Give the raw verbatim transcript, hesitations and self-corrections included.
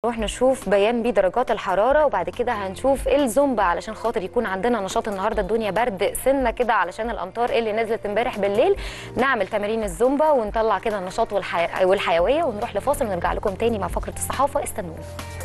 نروح نشوف بيان بدرجات الحراره، وبعد كده هنشوف الزومبا علشان خاطر يكون عندنا نشاط النهارده. الدنيا برد سنه كده علشان الامطار اللي نزلت امبارح بالليل. نعمل تمارين الزومبا ونطلع كده النشاط والحي... والحيويه، ونروح لفاصل ونرجع لكم تاني مع فقره الصحافه. استنونا.